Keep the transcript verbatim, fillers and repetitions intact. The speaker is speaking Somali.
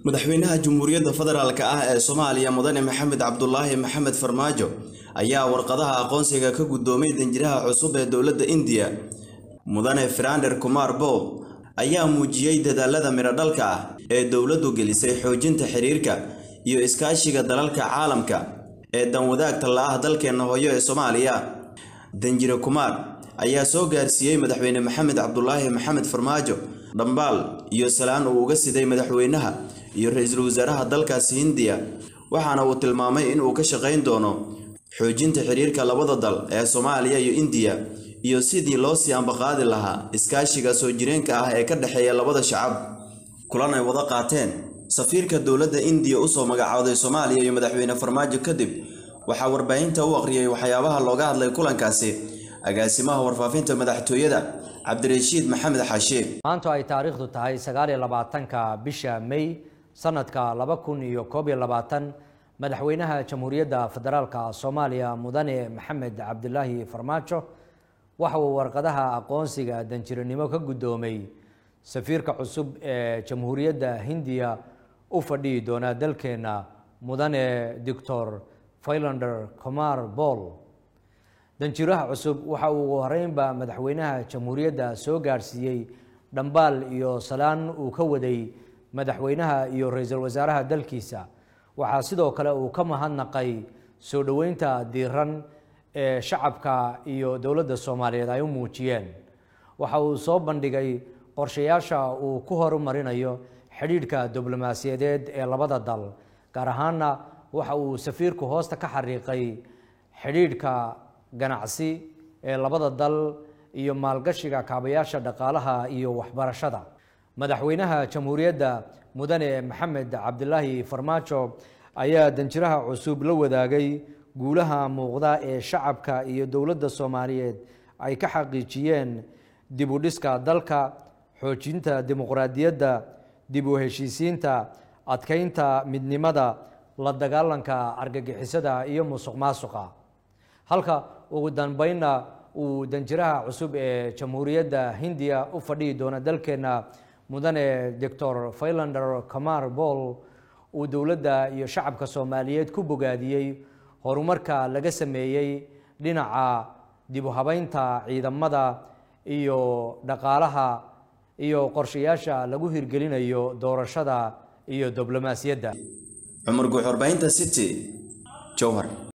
madaxweynaha Jamhuuriyadda Federaalka ah ee Soomaaliya Mudane Maxamed Cabdullaahi Maxamed Farmaajo ayaa warqadaha aqoonsiga ka guddoomay danjiraha cusub ee dowladda India Mudane Firander Kumar Bol ayaa muujiyay dadaalada miro dhalka ah ee dowladdu gelisay xoojinta xiriirka iyo iskaashiga dalalka caalamka ee dan wadaagta la ah dalkeena hooyo ee Soomaaliya. Danjire Kumar ayaa soo gaarsiiyay madaxweyne Maxamed Cabdullaahi Maxamed Farmaajo dhambaal iyo salaan uu uga siday madaxweynaha iyo ra'iisul wasaaraha dalkaasi Hindiya, waxaana uu tilmaamay in uu ka shaqeyn doono xoojinta xiriirka labada dal ee Soomaaliya iyo India iyo sidii loo sii ambaqaadi lahaa iskaashiga soo jireenka ah ee ka dhaxeeya labada shacab. Kulan ay wada qaateen safiirka dowladda India u soo magacaaday Soomaaliya iyo madaxweyne Farmaajo kadib waxa warbaahinta u aqriyay waxyaabaha looga hadlay kulankaasi agaasimaha warfaafinta madaxtooyada Cabdirashiid Maxamed Xashe. maanta ay taariikhdu tahay sagaal iyo labaatanka bisha May sanadka laba kun iyo koob iyo labaatan madaxweynaha Jamhuuriyadda Federaalka Soomaaliya Mudane Maxamed Cabdullaahi Farmaajo waxa uu warqadaha aqoonsiga danjiranimo ka guddoomay safiirka cusub ee Jamhuuriyadda Hindiya u fadhiyi doona dalkeena Mudane Doctor Firander Kumar Bol. danjiraha cusub waxa uu horeynba madaxweynaha Jamhuuriyadda soo gaarsiiyay dhambaal iyo salaan uu ka waday madaxweynaha iyo ra'iisul wasaaraha dalkiisa. waxa sidoo kale uu ka mahadnaqay soo dhaweynta diiran ee shacabka iyo dowladda Soomaaliyeed ay u muujiyeen. waxa uu soo bandhigay qorshayaasha uu ku horumarinayo xiriirka diblomaasiyadeed ee labada dal, gaar ahaanna waxa uu safiirku hoosta ka xariiqay xiriirka ganacsi ee labada dal iyo maalgashiga kaabayaasha dhaqaalaha iyo waxbarashada. madaxweynaha Jamhuuriyadda Mudane Maxamed Cabdullaahi Farmaajo ayaa danjiraha cusub la wadaagay guulaha muuqda ee shacabka iyo dowladda Soomaaliyeed ay ka xaqiijiyeen dib u dhiska dalka, xoojinta dimuqraadiyadda, dib u heshiisiinta, adkeynta midnimada, la dagaalanka argagixisada iyo musuqmaasuqa. halka ugu dambeynna uu danjiraha cusub ee Jamhuuriyadda Hindiya u fadhiyi doona dalkeena Mudane Doctor Firander Kumar Bol uu dowladda iyo shacabka Soomaaliyeed ku bogaadiyay horumarka laga sameeyay dhinaca dib u habeynta ciidamada iyo dhaqaalaha iyo qorshayaasha lagu hirgelinayo doorashada iyo diblomaasiyadda. Cumar Guux, warbaahinta City, Jowhar.